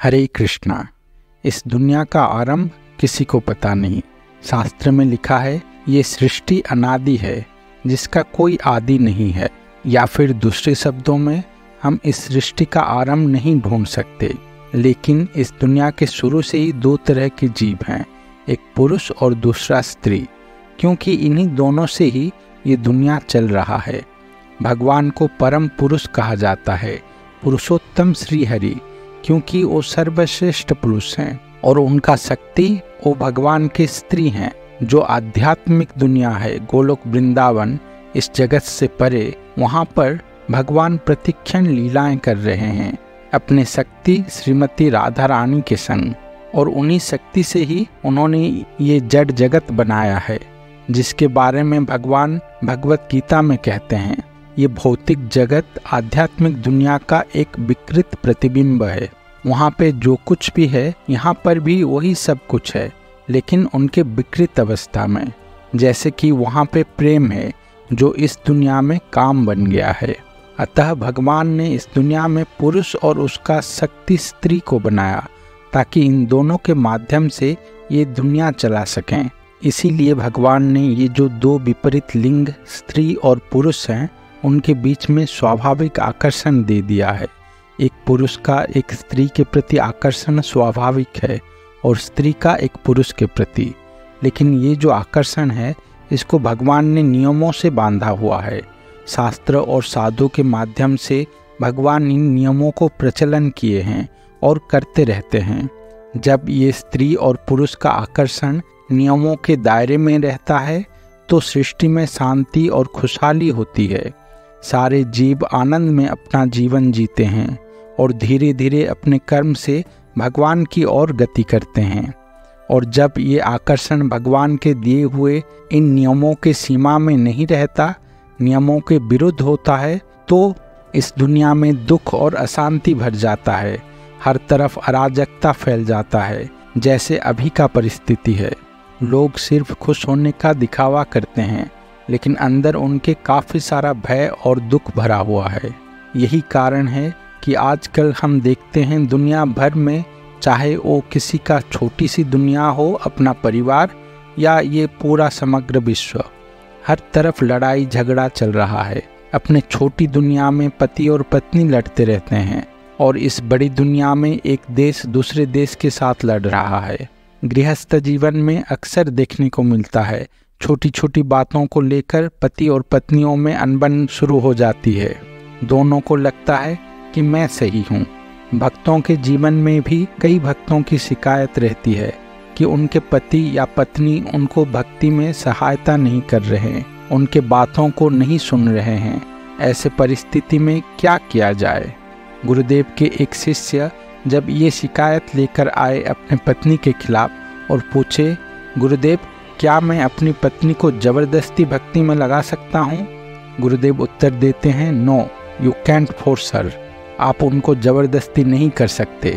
हरे कृष्णा। इस दुनिया का आरंभ किसी को पता नहीं। शास्त्र में लिखा है ये सृष्टि अनादि है जिसका कोई आदि नहीं है, या फिर दूसरे शब्दों में हम इस सृष्टि का आरंभ नहीं ढूंढ सकते। लेकिन इस दुनिया के शुरू से ही दो तरह के जीव हैं, एक पुरुष और दूसरा स्त्री, क्योंकि इन्हीं दोनों से ही ये दुनिया चल रहा है। भगवान को परम पुरुष कहा जाता है, पुरुषोत्तम श्री हरि, क्योंकि वो सर्वश्रेष्ठ पुरुष हैं और उनका शक्ति वो भगवान की स्त्री हैं। जो आध्यात्मिक दुनिया है, गोलोक वृंदावन, इस जगत से परे, वहाँ पर भगवान प्रतिक्षण लीलाएं कर रहे हैं अपने शक्ति श्रीमती राधा रानी के संग, और उन्हीं शक्ति से ही उन्होंने ये जड़ जगत बनाया है, जिसके बारे में भगवान भगवत गीता में कहते हैं ये भौतिक जगत आध्यात्मिक दुनिया का एक विकृत प्रतिबिंब है। वहाँ पे जो कुछ भी है यहाँ पर भी वही सब कुछ है, लेकिन उनके विकृत अवस्था में। जैसे कि वहाँ पे प्रेम है जो इस दुनिया में काम बन गया है। अतः भगवान ने इस दुनिया में पुरुष और उसका शक्ति स्त्री को बनाया ताकि इन दोनों के माध्यम से ये दुनिया चला सकें। इसीलिए भगवान ने ये जो दो विपरीत लिंग स्त्री और पुरुष हैं उनके बीच में स्वाभाविक आकर्षण दे दिया है। एक पुरुष का एक स्त्री के प्रति आकर्षण स्वाभाविक है और स्त्री का एक पुरुष के प्रति, लेकिन ये जो आकर्षण है इसको भगवान ने नियमों से बांधा हुआ है। शास्त्र और साधु के माध्यम से भगवान इन नियमों को प्रचलन किए हैं और करते रहते हैं। जब ये स्त्री और पुरुष का आकर्षण नियमों के दायरे में रहता है तो सृष्टि में शांति और खुशहाली होती है। सारे जीव आनंद में अपना जीवन जीते हैं और धीरे धीरे अपने कर्म से भगवान की ओर गति करते हैं। और जब ये आकर्षण भगवान के दिए हुए इन नियमों के सीमा में नहीं रहता, नियमों के विरुद्ध होता है, तो इस दुनिया में दुख और अशांति भर जाता है। हर तरफ अराजकता फैल जाता है, जैसे अभी का परिस्थिति है। लोग सिर्फ खुश होने का दिखावा करते हैं, लेकिन अंदर उनके काफ़ी सारा भय और दुख भरा हुआ है। यही कारण है कि आजकल हम देखते हैं दुनिया भर में, चाहे वो किसी का छोटी सी दुनिया हो, अपना परिवार, या ये पूरा समग्र विश्व, हर तरफ लड़ाई झगड़ा चल रहा है। अपने छोटी दुनिया में पति और पत्नी लड़ते रहते हैं और इस बड़ी दुनिया में एक देश दूसरे देश के साथ लड़ रहा है। गृहस्थ जीवन में अक्सर देखने को मिलता है, छोटी छोटी बातों को लेकर पति और पत्नियों में अनबन शुरू हो जाती है। दोनों को लगता है कि मैं सही हूँ। भक्तों के जीवन में भी कई भक्तों की शिकायत रहती है कि उनके पति या पत्नी उनको भक्ति में सहायता नहीं कर रहे, उनके बातों को नहीं सुन रहे हैं। ऐसे परिस्थिति में क्या किया जाए? गुरुदेव के एक शिष्य जब ये शिकायत लेकर आए अपने पत्नी के खिलाफ और पूछे, गुरुदेव क्या मैं अपनी पत्नी को जबरदस्ती भक्ति में लगा सकता हूँ? गुरुदेव उत्तर देते हैं, no you can't force her. आप उनको जबरदस्ती नहीं कर सकते।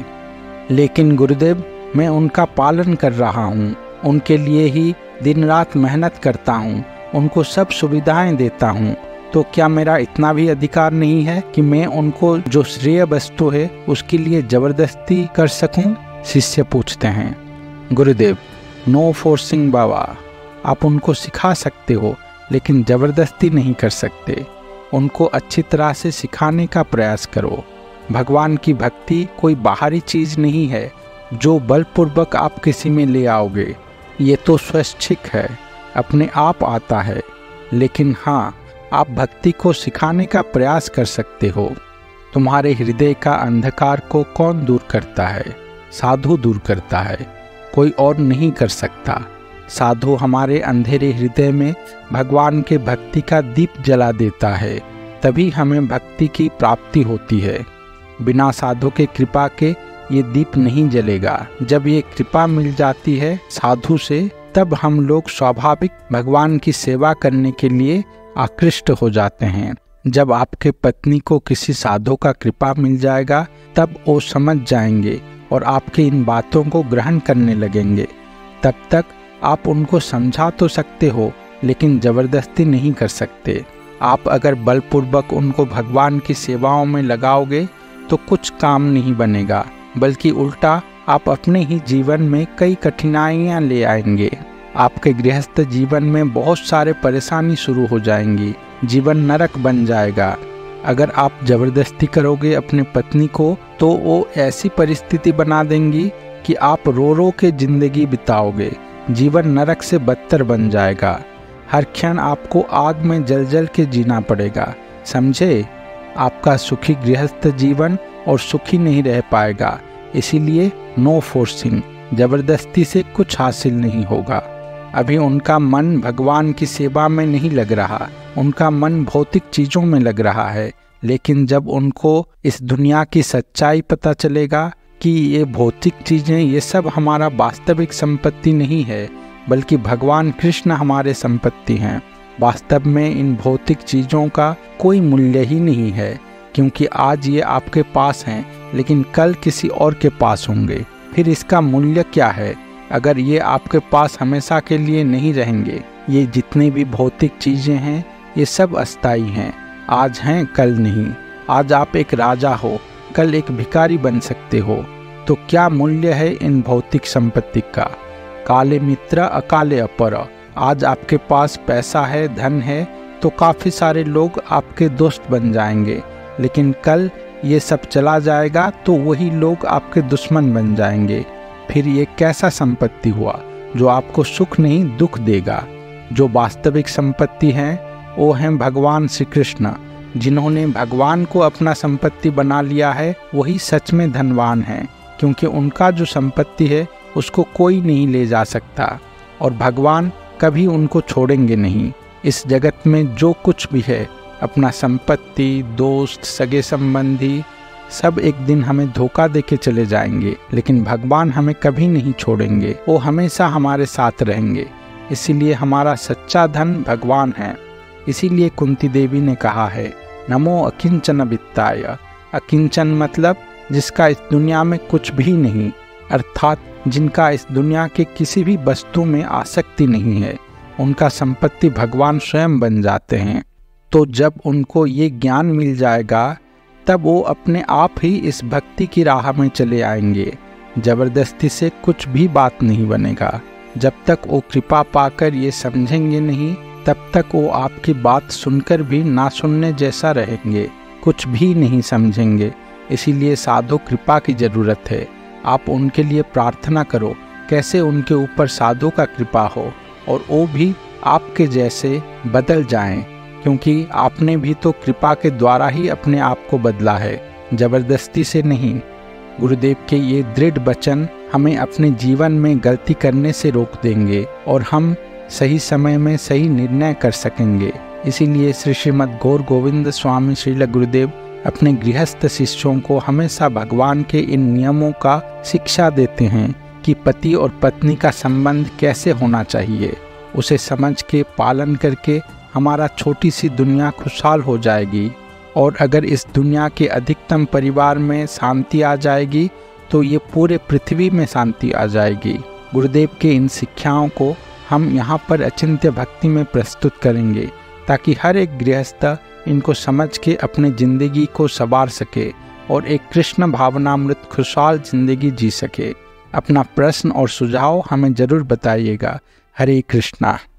लेकिन गुरुदेव मैं उनका पालन कर रहा हूँ, उनके लिए ही दिन रात मेहनत करता हूँ, उनको सब सुविधाएं देता हूँ, तो क्या मेरा इतना भी अधिकार नहीं है कि मैं उनको जो श्रेय वस्तु है उसके लिए जबरदस्ती कर सकूं? शिष्य पूछते हैं, गुरुदेव नो फोर्सिंग बाबा, आप उनको सिखा सकते हो लेकिन जबरदस्ती नहीं कर सकते। उनको अच्छी तरह से सिखाने का प्रयास करो। भगवान की भक्ति कोई बाहरी चीज नहीं है जो बलपूर्वक आप किसी में ले आओगे। ये तो स्वैच्छिक है, अपने आप आता है। लेकिन हाँ, आप भक्ति को सिखाने का प्रयास कर सकते हो। तुम्हारे हृदय का अंधकार को कौन दूर करता है? साधु दूर करता है, कोई और नहीं कर सकता। साधु हमारे अंधेरे हृदय में भगवान के भक्ति का दीप जला देता है, तभी हमें भक्ति की प्राप्ति होती है। बिना साधु के कृपा के ये दीप नहीं जलेगा। जब ये कृपा मिल जाती है साधु से, तब हम लोग स्वाभाविक भगवान की सेवा करने के लिए आकृष्ट हो जाते हैं। जब आपके पत्नी को किसी साधु का कृपा मिल जाएगा, तब वो समझ जाएंगे और आपके इन बातों को ग्रहण करने लगेंगे। तब तक आप उनको समझा तो सकते हो, लेकिन जबरदस्ती नहीं कर सकते। आप अगर बलपूर्वक उनको भगवान की सेवाओं में लगाओगे तो कुछ काम नहीं बनेगा। बल्कि उल्टा आप अपने ही जीवन में कई कठिनाइयाँ ले आएंगे। आपके गृहस्थ जीवन में बहुत सारे परेशानी शुरू हो जाएंगी, जीवन नरक बन जाएगा। अगर आप जबरदस्ती करोगे अपने पत्नी को तो वो ऐसी परिस्थिति बना देंगी कि आप रो रो के जिंदगी बिताओगे, जीवन नरक से बदतर बन जाएगा। हर क्षण आपको आग में जल जल के जीना पड़ेगा, समझे। आपका सुखी गृहस्थ जीवन और सुखी नहीं रह पाएगा। इसीलिए नो फोर्सिंग, जबरदस्ती से कुछ हासिल नहीं होगा। अभी उनका मन भगवान की सेवा में नहीं लग रहा, उनका मन भौतिक चीज़ों में लग रहा है। लेकिन जब उनको इस दुनिया की सच्चाई पता चलेगा कि ये भौतिक चीज़ें, ये सब हमारा वास्तविक संपत्ति नहीं है, बल्कि भगवान कृष्ण हमारे संपत्ति हैं। वास्तव में इन भौतिक चीज़ों का कोई मूल्य ही नहीं है, क्योंकि आज ये आपके पास हैं, लेकिन कल किसी और के पास होंगे। फिर इसका मूल्य क्या है अगर ये आपके पास हमेशा के लिए नहीं रहेंगे। ये जितनी भी भौतिक चीज़ें हैं ये सब अस्थायी हैं, आज हैं कल नहीं। आज आप एक राजा हो, कल एक भिखारी बन सकते हो। तो क्या मूल्य है इन भौतिक संपत्ति का। काले मित्र अकाले अपर। आज आपके पास पैसा है, धन है, तो काफ़ी सारे लोग आपके दोस्त बन जाएंगे, लेकिन कल ये सब चला जाएगा तो वही लोग आपके दुश्मन बन जाएंगे। फिर ये कैसा संपत्ति हुआ जो आपको सुख नहीं दुख देगा। जो वास्तविक संपत्ति है वो हैं भगवान श्री कृष्ण। जिन्होंने भगवान को अपना संपत्ति बना लिया है वही सच में धनवान हैं, क्योंकि उनका जो संपत्ति है उसको कोई नहीं ले जा सकता और भगवान कभी उनको छोड़ेंगे नहीं। इस जगत में जो कुछ भी है, अपना संपत्ति, दोस्त, सगे संबंधी, सब एक दिन हमें धोखा देके चले जाएंगे, लेकिन भगवान हमें कभी नहीं छोड़ेंगे, वो हमेशा हमारे साथ रहेंगे। इसीलिए हमारा सच्चा धन भगवान है। इसीलिए कुंती देवी ने कहा है, नमो अकिंचन वित्ताय। अकिंचन मतलब जिसका इस दुनिया में कुछ भी नहीं, अर्थात जिनका इस दुनिया के किसी भी वस्तु में आसक्ति नहीं है, उनका संपत्ति भगवान स्वयं बन जाते हैं। तो जब उनको ये ज्ञान मिल जाएगा तब वो अपने आप ही इस भक्ति की राह में चले आएंगे। जबरदस्ती से कुछ भी बात नहीं बनेगा। जब तक वो कृपा पाकर ये समझेंगे नहीं, तब तक वो आपकी बात सुनकर भी ना सुनने जैसा रहेंगे, कुछ भी नहीं समझेंगे। इसीलिए साधु कृपा की ज़रूरत है। आप उनके लिए प्रार्थना करो कैसे उनके ऊपर साधु का कृपा हो और वो भी आपके जैसे बदल जाएं, क्योंकि आपने भी तो कृपा के द्वारा ही अपने आप को बदला है, जबरदस्ती से नहीं। गुरुदेव के ये दृढ़ वचन हमें अपने जीवन में गलती करने से रोक देंगे और हम सही समय में सही निर्णय कर सकेंगे। इसीलिए श्री श्रीमद् गौर गोविंद स्वामी श्रील गुरुदेव अपने गृहस्थ शिष्यों को हमेशा भगवान के इन नियमों का शिक्षा देते हैं कि पति और पत्नी का संबंध कैसे होना चाहिए। उसे समझ के पालन करके हमारा छोटी सी दुनिया खुशहाल हो जाएगी, और अगर इस दुनिया के अधिकतम परिवार में शांति आ जाएगी तो ये पूरे पृथ्वी में शांति आ जाएगी। गुरुदेव के इन शिक्षाओं को हम यहाँ पर अचिंत्य भक्ति में प्रस्तुत करेंगे, ताकि हर एक गृहस्थ इनको समझ के अपने ज़िंदगी को संवार सके और एक कृष्ण भावनामृत खुशहाल ज़िंदगी जी सके। अपना प्रश्न और सुझाव हमें ज़रूर बताइएगा। हरे कृष्णा।